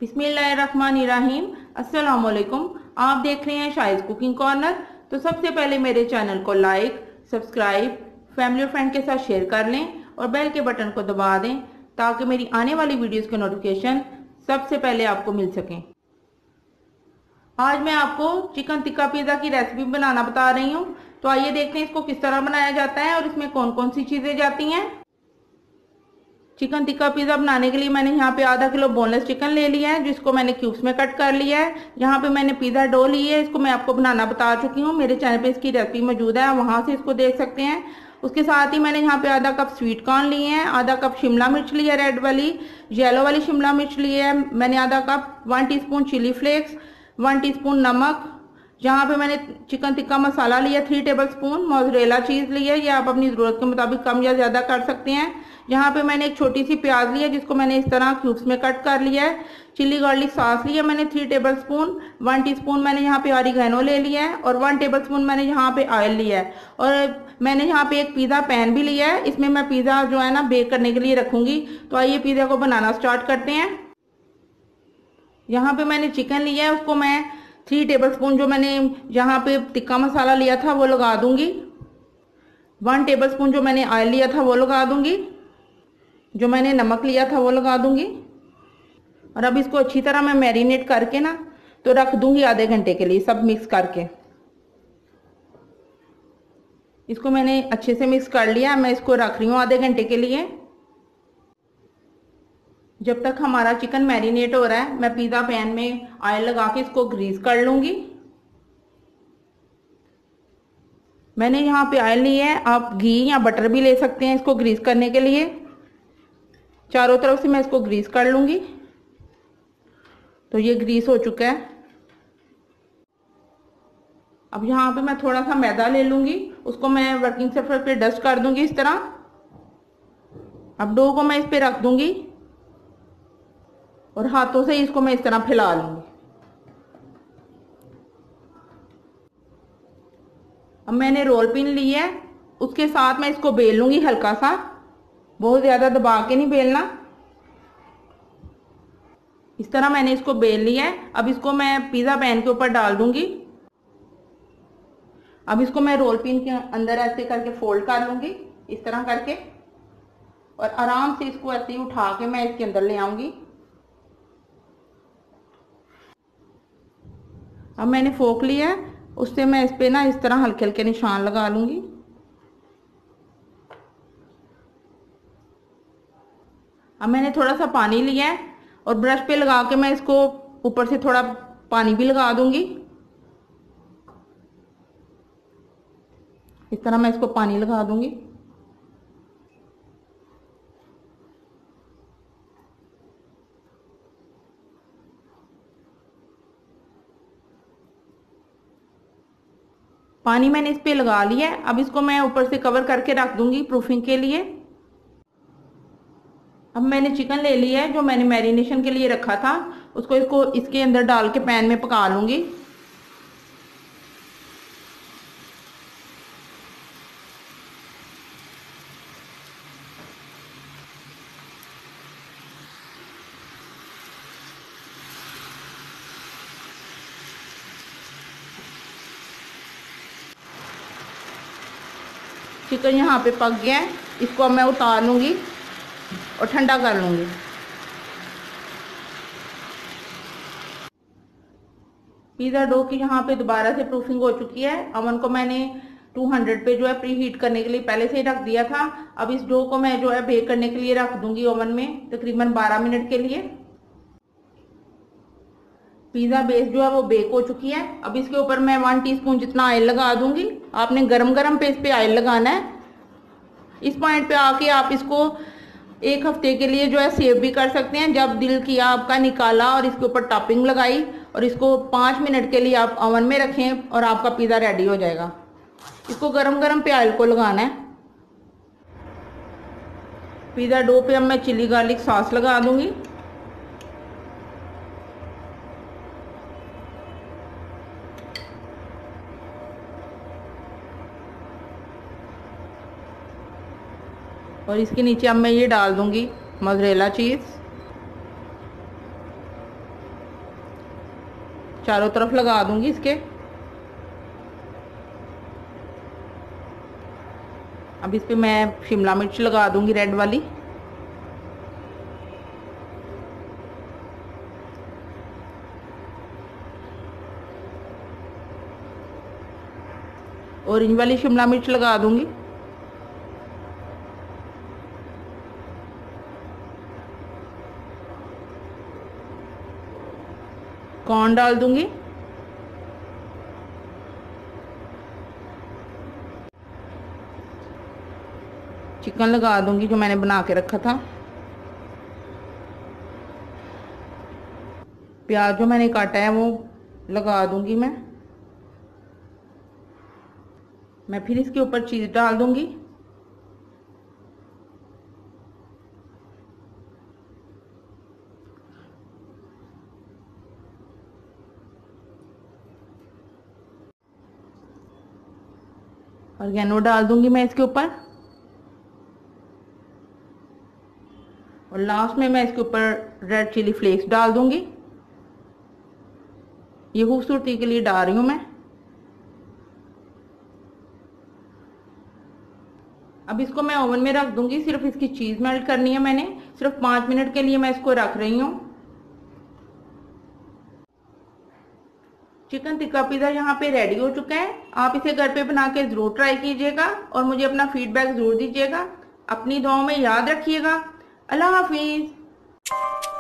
बिस्मिल्लाहिर्रहमानिर्रहीम। अस्सलाम वालेकुम। आप देख रहे हैं शाहिद कुकिंग कॉर्नर। तो सबसे पहले मेरे चैनल को लाइक, सब्सक्राइब, फैमिली और फ्रेंड के साथ शेयर कर लें और बेल के बटन को दबा दें ताकि मेरी आने वाली वीडियोस के नोटिफिकेशन सबसे पहले आपको मिल सकें। आज मैं आपको चिकन टिक्का पिज़्ज़ा की रेसिपी बनाना बता रही हूँ। तो आइए देखते हैं इसको किस तरह बनाया जाता है और इसमें कौन कौन सी चीज़ें जाती हैं। चिकन टिक्का पिज़्ज़ा बनाने के लिए मैंने यहाँ पे आधा किलो बोनलेस चिकन ले लिया है, जिसको मैंने क्यूब्स में कट कर लिया है। यहाँ पे मैंने पिज़्ज़ा डो ली है, इसको मैं आपको बनाना बता चुकी हूँ। मेरे चैनल पे इसकी रेसिपी मौजूद है, वहाँ से इसको देख सकते हैं। उसके साथ ही मैंने यहाँ पे आधा कप स्वीट कॉर्न लिए हैं, आधा कप शिमला मिर्च ली है, रेड वाली, येलो वाली शिमला मिर्च ली है मैंने, आधा cup 1 teaspoon chilli flakes, 1 teaspoon नमक। यहाँ पे मैंने चिकन टिक्का मसाला लिया 3 टेबलस्पून, मोज़रेला चीज़ ली है, ये आप अपनी ज़रूरत के मुताबिक कम या ज़्यादा कर सकते हैं। यहाँ पे मैंने एक छोटी सी प्याज ली है, जिसको मैंने इस तरह क्यूब्स में कट कर लिया है। चिली गार्लिक सॉस लिया मैंने 3 टेबलस्पून, 1 टीस्पून मैंने यहाँ पे ऑरिगेनो ले लिया है और 1 टेबलस्पून मैंने यहाँ पे ऑयल लिया है। और मैंने यहाँ पे एक पिज़्ज़ा पैन भी लिया है, इसमें मैं पिज़्ज़ा जो है ना बेक करने के लिए रखूँगी। तो आइए पिज़्ज़ा को बनाना स्टार्ट करते हैं। यहाँ पे मैंने चिकन लिया है, उसको मैं 3 टेबलस्पून जो मैंने यहाँ पे टिक्का मसाला लिया था वो लगा दूंगी। 1 टेबलस्पून जो मैंने ऑयल लिया था वो लगा दूंगी, जो मैंने नमक लिया था वो लगा दूंगी। और अब इसको अच्छी तरह मैं मैरिनेट करके ना तो रख दूंगी आधे घंटे के लिए, सब मिक्स करके। इसको मैंने अच्छे से मिक्स कर लिया, मैं इसको रख रही हूँ आधे घंटे के लिए। जब तक हमारा चिकन मैरिनेट हो रहा है, मैं पिज़्ज़ा पैन में ऑयल लगा के इसको ग्रीस कर लूँगी। मैंने यहाँ पे ऑयल लिया है, आप घी या बटर भी ले सकते हैं इसको ग्रीस करने के लिए। चारों तरफ से मैं इसको ग्रीस कर लूँगी। तो ये ग्रीस हो चुका है। अब यहाँ पे मैं थोड़ा सा मैदा ले लूँगी, उसको मैं वर्किंग सरफेस पे डस्ट कर दूँगी इस तरह। अब डो को मैं इस पे रख दूँगी और हाथों से इसको मैं इस तरह फैला लूंगी। अब मैंने रोल पिन ली है, उसके साथ मैं इसको बेल लूंगी हल्का सा, बहुत ज़्यादा दबा के नहीं बेलना। इस तरह मैंने इसको बेल लिया है। अब इसको मैं पिज़्ज़ा पैन के ऊपर डाल दूंगी। अब इसको मैं रोल पिन के अंदर ऐसे करके फोल्ड कर लूंगी, इस तरह करके, और आराम से इसको ऐसे ही उठा के मैं इसके अंदर ले आऊंगी। अब मैंने फोक लिया है, उससे मैं इस पे ना इस तरह हल्के हल्के निशान लगा लूंगी। अब मैंने थोड़ा सा पानी लिया है और ब्रश पे लगा के मैं इसको ऊपर से थोड़ा पानी भी लगा दूंगी। इस तरह मैं इसको पानी लगा दूंगी। पानी मैंने इस पे लगा लिया है। अब इसको मैं ऊपर से कवर करके रख दूंगी प्रूफिंग के लिए। अब मैंने चिकन ले लिया है जो मैंने मैरिनेशन के लिए रखा था, उसको इसके अंदर डाल के पैन में पका लूंगी। चिकन यहाँ पे पक गया है, इसको अब मैं उतार लूँगी और ठंडा कर लूँगी। पिज़्ज़ा डो की यहाँ पे दोबारा से प्रूफिंग हो चुकी है। अवन को मैंने 200 पे जो है प्री हीट करने के लिए पहले से ही रख दिया था। अब इस डो को मैं जो है बेक करने के लिए रख दूँगी ओवन में तकरीबन 12 मिनट के लिए। पिज़्ज़ा बेस जो है वो बेक हो चुकी है। अब इसके ऊपर मैं 1 टीस्पून जितना ऑयल लगा दूंगी। आपने गरम गरम पे इस पे ऑयल लगाना है। इस पॉइंट पे आके आप इसको 1 हफ्ते के लिए जो है सेव भी कर सकते हैं। जब दिल किया आपका निकाला और इसके ऊपर टॉपिंग लगाई और इसको 5 मिनट के लिए आप ओवन में रखें और आपका पिज़्ज़ा रेडी हो जाएगा। इसको गरम गरम पे ऑयल को लगाना है। पिज़्ज़ा डो पे अब मैं चिली गार्लिक सॉस लगा दूंगी। और इसके नीचे अब मैं ये डाल दूंगी मोज़रेला चीज़। चारों तरफ लगा दूंगी इसके। अब इस पे मैं शिमला मिर्च लगा दूंगी रेड वाली। ऑरेंज वाली शिमला मिर्च लगा दूंगी। कॉर्न डाल दूंगी। चिकन लगा दूंगी जो मैंने बना के रखा था। प्याज जो मैंने काटा है वो लगा दूंगी मैं फिर इसके ऊपर चीज डाल दूंगी। ऑर्गेनो डाल दूंगी मैं इसके ऊपर। और लास्ट में मैं इसके ऊपर रेड चिली फ्लेक्स डाल दूंगी। ये खूबसूरती के लिए डाल रही हूं मैं। अब इसको मैं ओवन में रख दूंगी। सिर्फ इसकी चीज मेल्ट करनी है मैंने। सिर्फ 5 मिनट के लिए मैं इसको रख रही हूँ। चिकन टिक्का पिज़्ज़ा यहाँ पे रेडी हो चुका है। आप इसे घर पे बना के जरूर ट्राई कीजिएगा और मुझे अपना फीडबैक जरूर दीजिएगा। अपनी दुआओं में याद रखिएगा। अल्लाह हाफिज।